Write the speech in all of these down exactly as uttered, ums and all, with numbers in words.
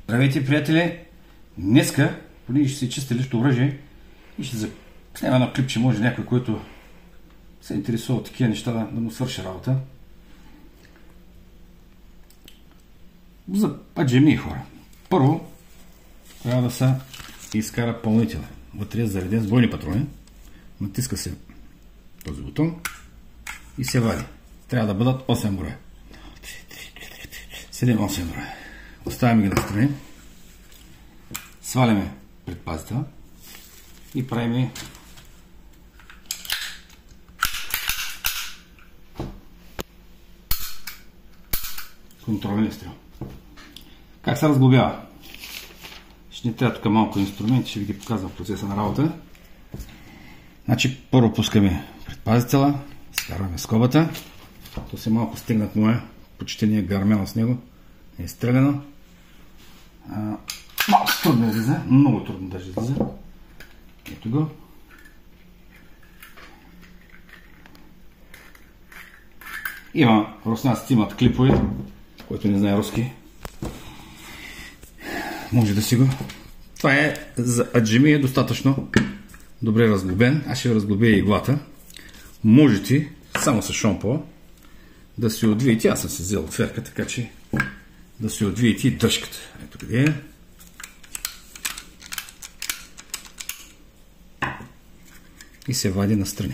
Здравейте, приятели! Днеска, понеже ще се чисти лично оръжие и ще заснема едно клипче, може някой, който се интересува от такива неща, да, да му свърши работа. За аджеми хора. Първо, трябва да се изкара пълнител. Вътре е зареден с бойни патрони. Натиска се този бутон и се вади. Трябва да бъдат осем броя. седем-осем броя. Оставяме ги настрани. Сваляме предпазител и правим контролен стрел. Как се разглобява? Ще ни трябва тук малко инструменти, ще ви ги показвам в процеса на работа. Значи първо пускаме предпазителя, скарваме скобата. То се малко стегнат моя, почти не е гармяно с него, не е стреляно. Малко трудно излиза, много трудно даже излиза. Ето го. Има, руснаците имат клипове, който не знае руски. Може да си го. Това е за аджеми, е достатъчно добре разглобен. Аз ще ви разглобя иглата. Можете само с шомпо да си отвиете. Аз съм си взел отверка, така че да си отвиете и дръжката. Ето къде е. И се вади настрани.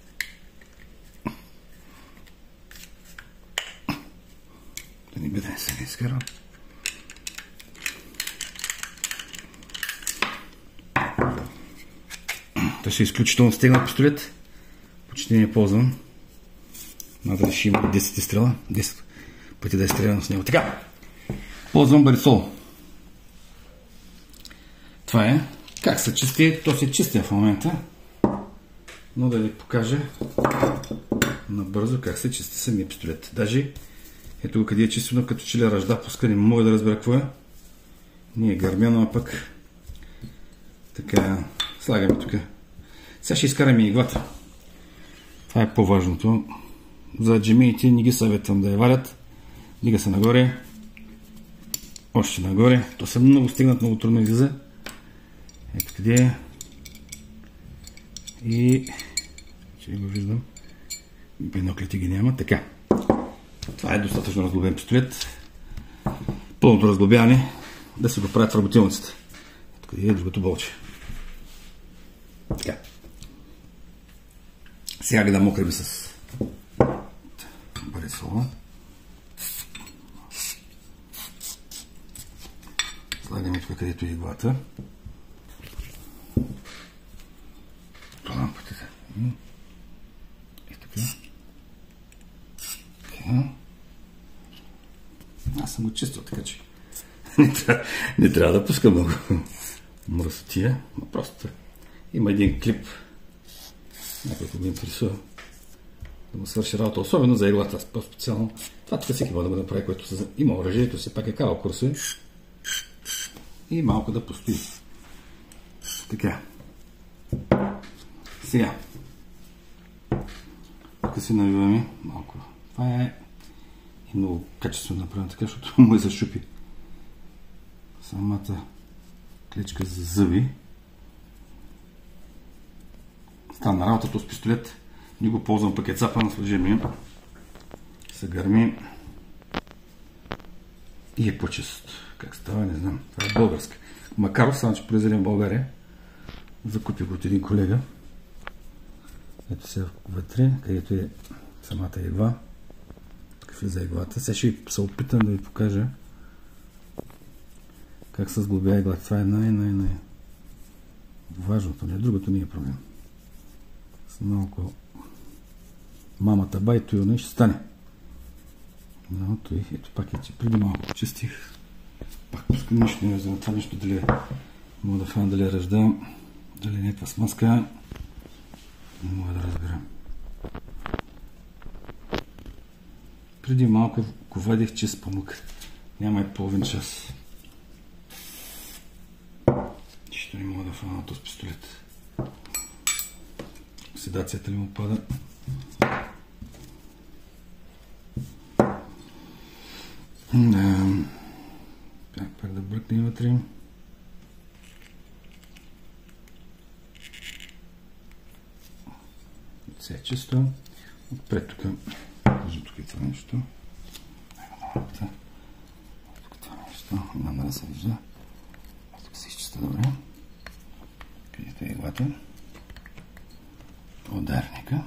Да не биде се не изкарам. Той ще е изключително стегнат пистолет. Почти не ползвам. Надали ще има десет стрела. десет пъти да е стреляно с него. Така. Ползвам барисол. Това е. Как се чисти? То се чисти в момента. Но да ви покажа набързо как се чисти самия пистолет. Даже ето го къде е чистено, като че ли ръжда пуска, не мога да разбера какво е. Не е гармяно, а пък така слагаме тук. Сега ще изкараме иглата. Това е по-важното. За джемиите не ги съветвам да я валят. Дига се нагоре. Още нагоре. То са много стигнат, много трудно излиза. Ето къде е. И ще го виждам. Биноклите ги няма. Така. Това е достатъчно разглобен пистолет. Пълното разглобяване да се го правят в работилницата. Ето къде е другото болче. Така. Сега ги да мокрим с барисола. Слагаме тук където е иглата. Лампата. И така. Така. Аз съм го чистил, така че не трябва, не трябва да пускам много мръсотия, но просто има един клип, някой го ми интересува да му свърши работа, особено за иглата, по-специално. Това тук всеки може да го направи, който има оръжието, все пак е карал курсове и малко да постои. Така. Сега. Тук си навиваме малко. Това е и много качествено направено така, защото му е зашупи самата клечка за зъби. Стана работата с пистолет. Не го ползвам пък е цапан, сложим ми. Се гърми. И е по-чист. Как става, не знам. Това е българска. Макаров, само че произведен в България. Закупи го от един колега. Ето сега вътре, където е самата игла. Тук влиза иглата. Сега ще се опитам да ви покажа как се сглобява иглата. Това е най-най-най важното. Не, другото не е проблем. С малко мамата бай, той не ще стане. Но той, ето пак е, че преди малко чистих. Пак пускам нищо, не за това нещо дали мога да фана, дали я ръждам, дали не е това смазка. Не мога да разбирам. Преди малко го вадих чист памук. Няма и половин час. Нищо не мога да фана този пистолет. Оксидацията ли му пада? Да. Пак да бръкна. пукне вътре. Все е чисто. Отпред тук. Виждам тук и това нещо. Тук това нещо. Няма да се вижда. Тук се изчиста добре. Където е иглата. Ударника.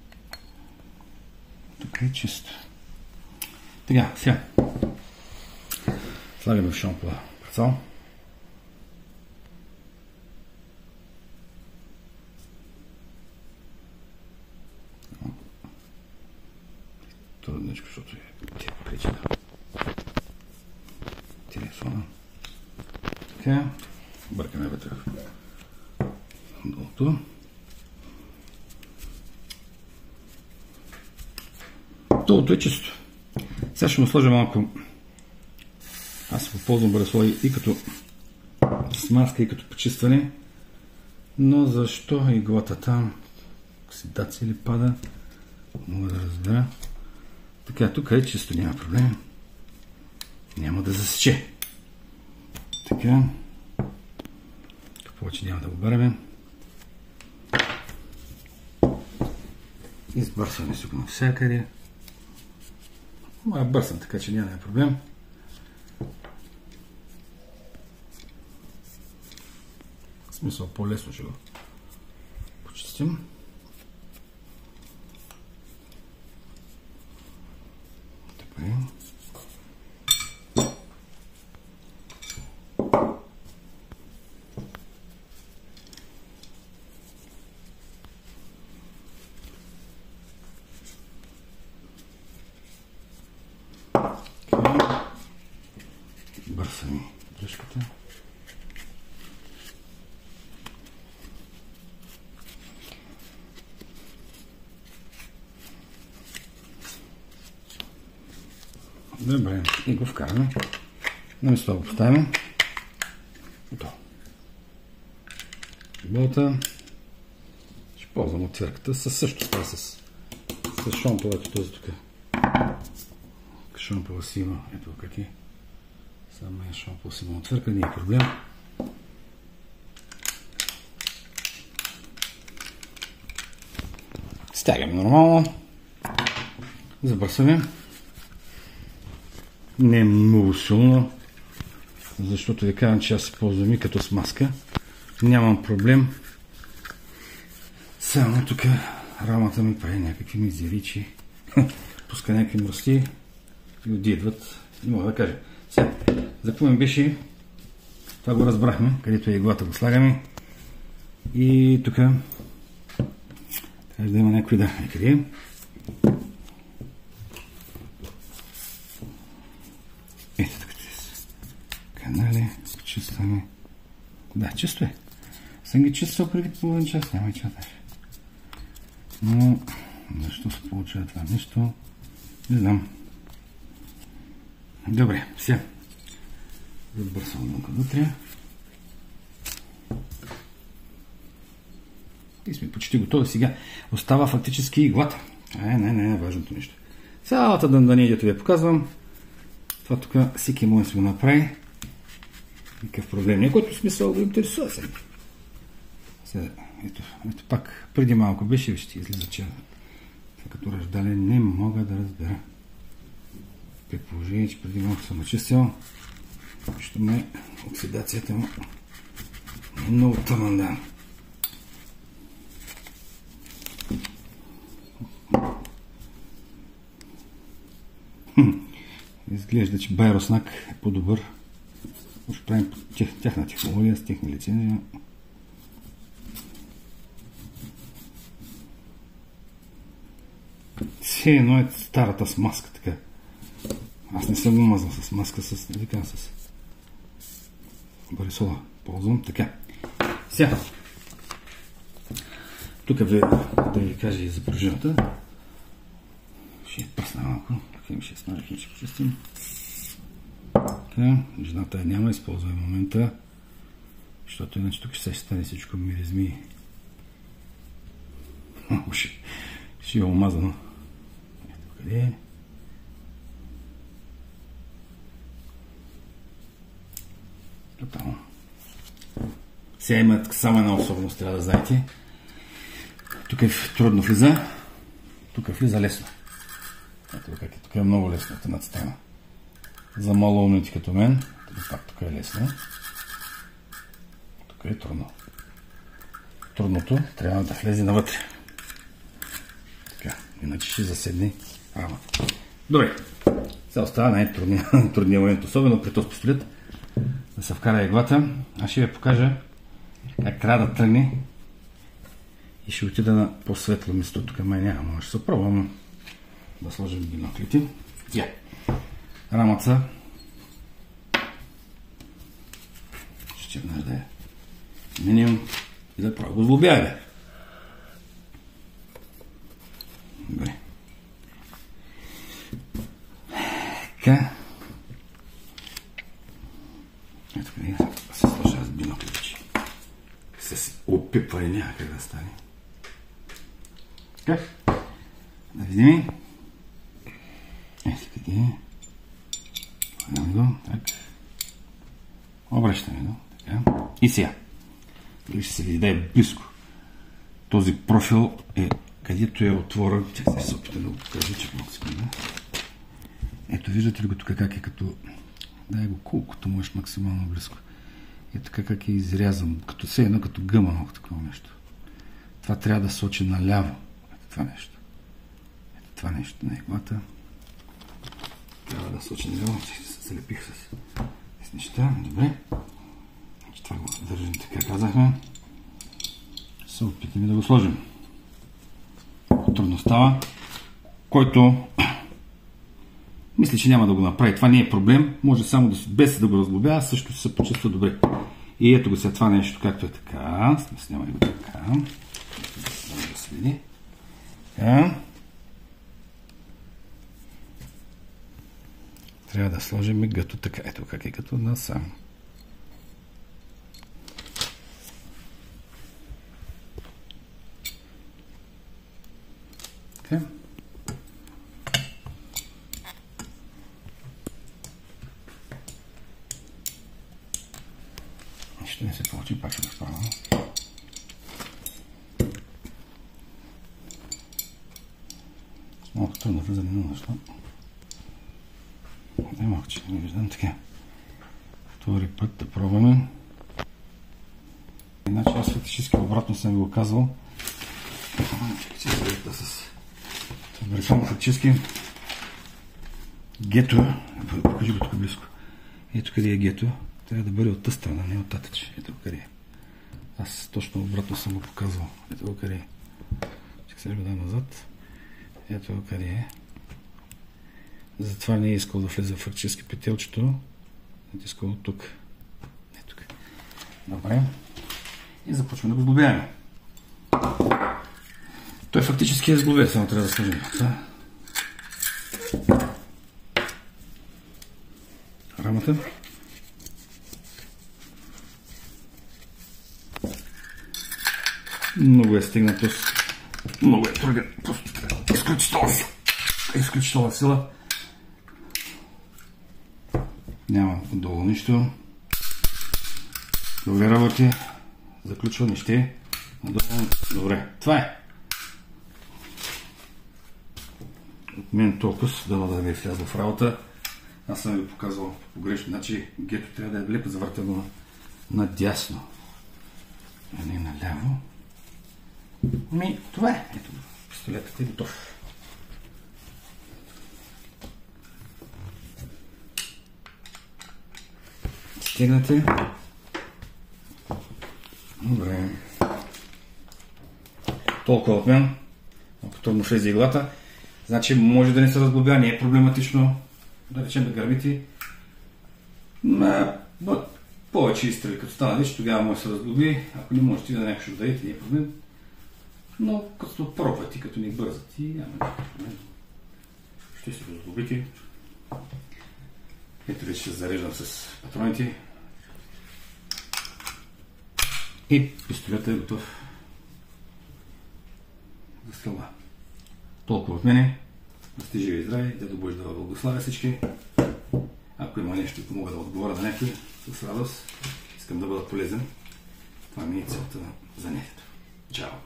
Тук е чисто. Така, сега. Слагаме в шампула прицел. Трудничко, защото е тия пречи да телефона. Така, бъркаме вътре в долото. Долото е чисто. Сега ще му сложа малко. Аз се ползвам брасоли и като смазка, и като почистване. Но защо иглата там? Оксидация ли пада? Мога да разбера. Така, тук е чисто, няма проблем. Няма да засече. Така. Тук повече няма да го бърваме. Избърсваме се го навсякъде. Моя бърсам, така че няма проблем. В смисъл, по-лесно ще го почистим. Добре. Бърсаме дръжката. Добре, и го вкараме. На место го поставим. Готово. Болта. Ще ползвам отвърката със също това с, с шомпол, ето този тук. Шомпола си има, ето как е. Само е шомпол си има отвърка, не е проблем. Стягаме нормално. Забърсваме. Не е много силно, защото ви казвам, че аз се ползвам и като смазка. Нямам проблем. Само тук рамата ми прави някакви мизеричи. Пуска някакви мръсти и отидват. Не мога да кажа. Сега, за какво ми беше? Това го разбрахме, където е иглата го слагаме. И тук трябва да има някой да е къде. Ето така чисто. Канали, почистваме. Да, чисто е. Съм ги чистил преди половин час, няма и чаташ. Но, защо се получава това нещо? Не знам. Добре, сега. Забърсвам малко вътре. И сме почти готови сега. Остава фактически иглата. Ай, не, не, не, важното нещо. Цялата дъндания, дето ви показвам. Това тук всеки може да си го направи. Никакъв проблем. Някой смисъл го интересува сега. Сега, ето, ето пак, преди малко беше, вижте, ще излиза, че като ръждале не мога да разбера. При положение, че преди малко съм очистил, защото ме оксидацията му е много тъмън, да. Изглежда, че Байроснак е по-добър. Ще правим тяхна технология с техни лицензии. Все едно е старата смазка, така. Аз не съм го мазал с маска, с, викам, с барисола. Ползвам така. Сега. Тук ви, да ви кажа и за пружината. Ще я пръсна малко. Тук им ще смажах и ще почистим. Така. Жената я няма, използвай момента. Защото иначе тук ще се стане всичко миризми. Ще, ще е омазано. Ето къде е. Тотално. Сега има само една особеност, трябва да знаете. Тук е трудно влиза, тук влиза лесно. Ето как е, тук е много лесно от едната страна. За малоумници като мен, пак тук е лесно. Тук е трудно. Трудното трябва да влезе навътре. Така, иначе ще заседне рамата. Добре, сега остава най-трудният момент, особено при този пистолет, да се вкара иглата. Аз ще ви покажа как трябва да тръгне и ще отида на по-светло место. Тук май няма, може да се пробвам да сложим биноклите. Я. Рамата ще веднъж да я минем и да право го злобяваме. Добре. Така. Ето къде се сложа с биноклите. Се опипва и няма как да стане. Така. Да видим. Ето къде е. Погledam го. Так. Обръщаме го. Така. И сега. Дали ще се види да е близко. Този профил е където е отвора. Чакай се опитам да го покажа, че малко секунда. Ето виждате ли го тук как е като... Дай го колкото можеш максимално близко. Ето така как е изрязан. Като все едно като гъма много такова нещо. Това трябва да сочи наляво. Ето това нещо. Ето това нещо на иглата. Трябва да сочи наляво. Че се залепих с неща. Добре. Това го държим така казахме. Се опитаме да го сложим. Трудно става. Който мисля, че няма да го направи. Това не е проблем. Може само да, без да го разглобява, също се почувства добре. И ето го след това нещо, както е така. Снимаме го така. Да се види. Така. Трябва да сложим гъто така. Ето как е като насам. Така. Ще не се получи, пак ще го справя. Малко трудно влизане на нещо. Не малко, че не виждам така. Втори път да пробваме. Иначе аз фактически обратно съм ви го казвал. Чакай, че се видите с... Бъркам фактически. Гето, покажи го тук близко. Ето къде е гето. Трябва да бъде от тази страна, не от татъче. Ето го къде е. Аз точно обратно съм го показвал. Ето го къде е. Чакай се го дай назад. Ето го къде е. Затова не е искал да влезе фактически петелчето. Не е искал от тук. Не тук. Добре. И започваме да го сглобяваме. Той фактически е сглобен, само трябва да сложим това. Рамата. Много е стегнато, много е труден, изключителна сила. Изключителна сила. Няма отдолу нищо. Добре работи. Заключва нище. Надолу. Добре. Това е. От мен толкова, дано да не е влязло в работа. Аз съм ви показвал по погрешно. Значи гето трябва да е лепо завъртено надясно, а не наляво. Ми, това е. Ето, пистолетът е готов. Стегнате. Добре. Толкова от мен. Ако трудно влезе иглата. Значи може да не се разглобя, не е проблематично. Да речем да гърмите. Но повече изстрели като стана вече, тогава може да се разглоби. Ако не можете да някой ще го дадете, не е проблем. Но като пробвате, като не бързате, няма никакъв проблем. Ще се разглобите. Ето вече ще зареждам с патроните. И пистолетът е готов за стрелба. Толкова от мене. Да сте живи и здрави, дядо Божи да благославя всички. Ако има нещо, ако мога да отговоря на някой, с радост. Искам да бъда полезен. Това ми е целта за занятието. Чао!